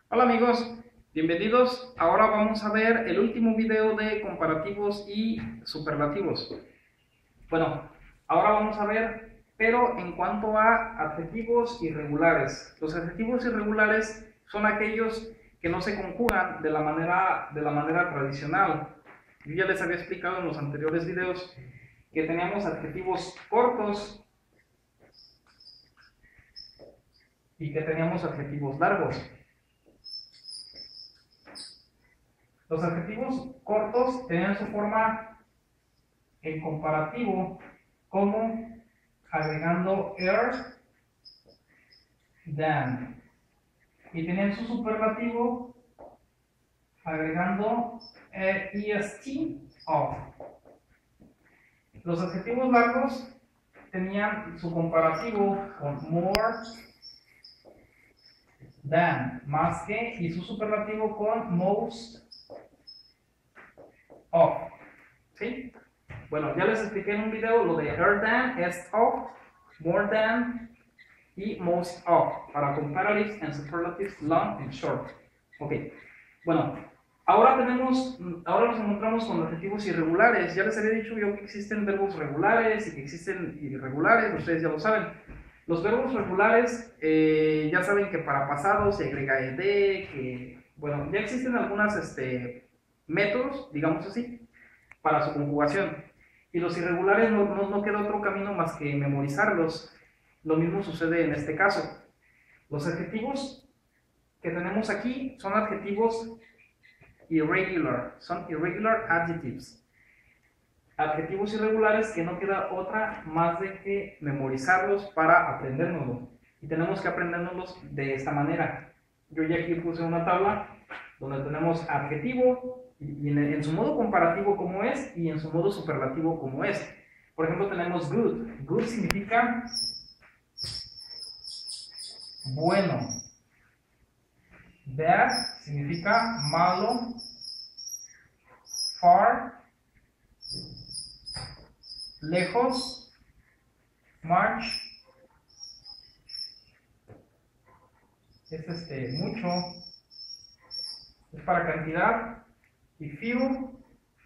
Hola amigos, bienvenidos. Ahora vamos a ver el último video de comparativos y superlativos. Bueno, ahora vamos a ver, pero en cuanto a adjetivos irregulares. Los adjetivos irregulares son aquellos que no se conjugan de la manera tradicional. Yo ya les había explicado en los anteriores videos que teníamos adjetivos cortos y que teníamos adjetivos largos. Los adjetivos cortos tenían su forma en comparativo como agregando than, y tenían su superlativo agregando est of. Los adjetivos largos tenían su comparativo con more than, más que, y su superlativo con most of. ¿Sí? Bueno, ya les expliqué en un video lo de than, est of, more than y most of para comparatives and superlatives long and short. Ok, bueno, ahora nos encontramos con adjetivos irregulares. Ya les había dicho yo que existen verbos regulares y que existen irregulares, ustedes ya lo saben. Los verbos regulares, ya saben que para pasado se agrega ed, que, bueno, ya existen algunos métodos, digamos así, para su conjugación. Y los irregulares no queda otro camino más que memorizarlos. Lo mismo sucede en este caso. Los adjetivos que tenemos aquí son adjetivos irregular, son irregular adjectives. Adjetivos irregulares que no queda otra más de que memorizarlos para aprendérnoslos. Y tenemos que aprendérnoslos de esta manera. Yo ya aquí puse una tabla donde tenemos adjetivo y en su modo comparativo como es y en su modo superlativo como es. Por ejemplo, tenemos good. Good significa bueno. Bad significa malo. Far, lejos. Much es mucho, es para cantidad. Y few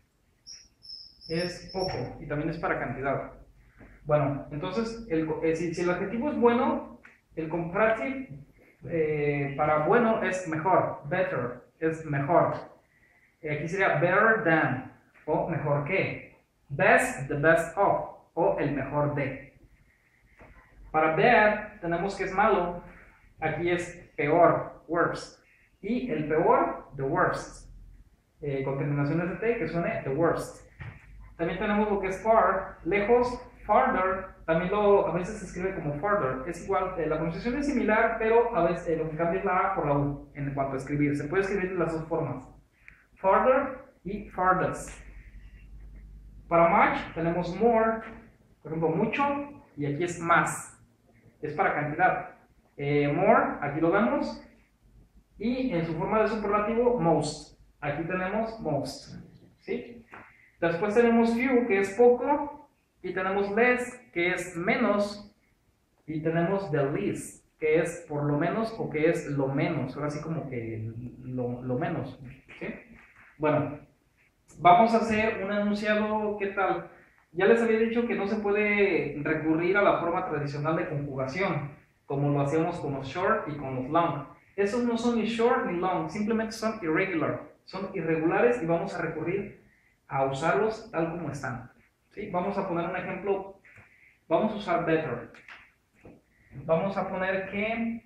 es poco y también es para cantidad. Bueno, entonces si el adjetivo es bueno, el comparative para bueno es mejor, better, es mejor. Aquí sería better than, o mejor que. Best, the best of, o el mejor de. Para bad tenemos que es malo, aquí es peor, worst. Y el peor, the worst. Con terminaciones de T que suene the worst. También tenemos lo que es far, lejos, farther. También a veces se escribe como further. Es igual, la pronunciación es similar, pero a veces lo que cambia es la A por la U en cuanto a escribir. Se puede escribir de las dos formas. Farther y farthest. Para much tenemos more, por ejemplo, mucho, y aquí es más. Es para cantidad. More, aquí lo vemos. Y en su forma de superlativo, most. Aquí tenemos most. ¿Sí? Después tenemos few, que es poco. Y tenemos less, que es menos. Y tenemos the least, que es por lo menos o que es lo menos. Ahora sí como que lo menos. ¿Sí? Bueno, vamos a hacer un enunciado. ¿Qué tal? Ya les había dicho que no se puede recurrir a la forma tradicional de conjugación, como lo hacíamos con los short y con los long. Esos no son ni short ni long, simplemente son irregular, son irregulares y vamos a recurrir a usarlos tal como están. ¿Sí? Vamos a poner un ejemplo, vamos a usar better. Vamos a poner que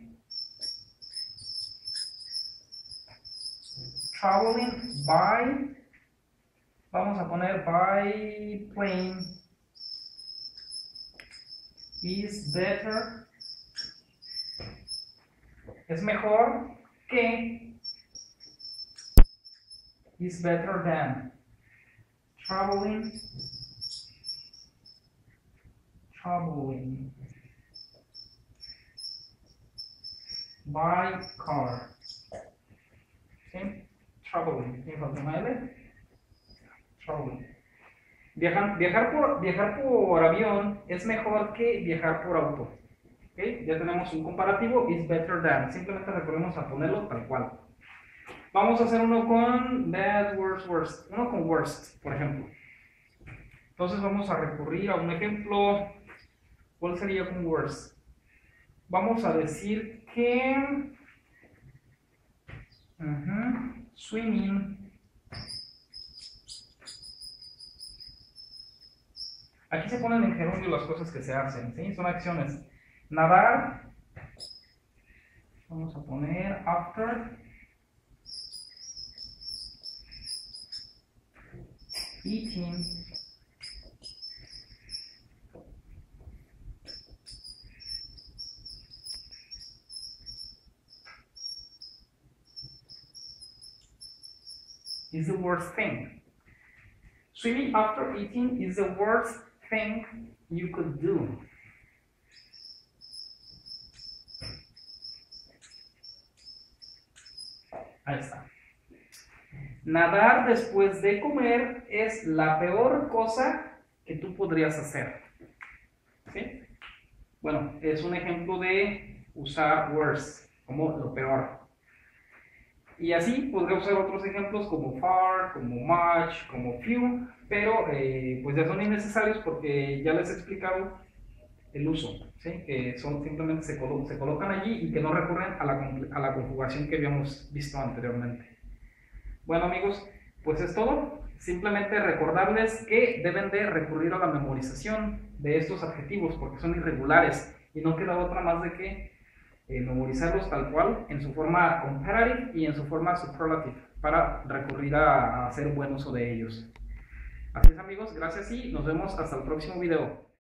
traveling by, vamos a poner by plane is better, es mejor que, is better than. Traveling by car. ¿Sí? Traveling. Traveling. Viajar por avión es mejor que viajar por auto. ¿Okay? Ya tenemos un comparativo, is better than. Simplemente recurrimos a ponerlo tal cual. Vamos a hacer uno con bad, worst, worst. Uno con worst, por ejemplo. Entonces vamos a recurrir a un ejemplo. ¿Cuál sería con worst? Vamos a decir que swimming. Aquí se ponen en gerundio las cosas que se hacen, ¿sí? Son acciones. Nadar. Vamos a poner after. Eating. Is the worst thing. Swimming after eating is the worst thing you could do. Ahí está. Nadar después de comer es la peor cosa que tú podrías hacer. ¿Sí? Bueno, es un ejemplo de usar worst como lo peor. Y así podría usar otros ejemplos como far, como much, como few, pero pues ya son innecesarios porque ya les he explicado el uso, ¿sí? Que simplemente se colocan allí y que no recurren a la conjugación que habíamos visto anteriormente. Bueno amigos, pues es todo. Simplemente recordarles que deben de recurrir a la memorización de estos adjetivos porque son irregulares y no queda otra más de que memorizarlos tal cual en su forma comparative y en su forma superlative para recurrir a hacer buen uso de ellos. Así es amigos, gracias y nos vemos hasta el próximo video.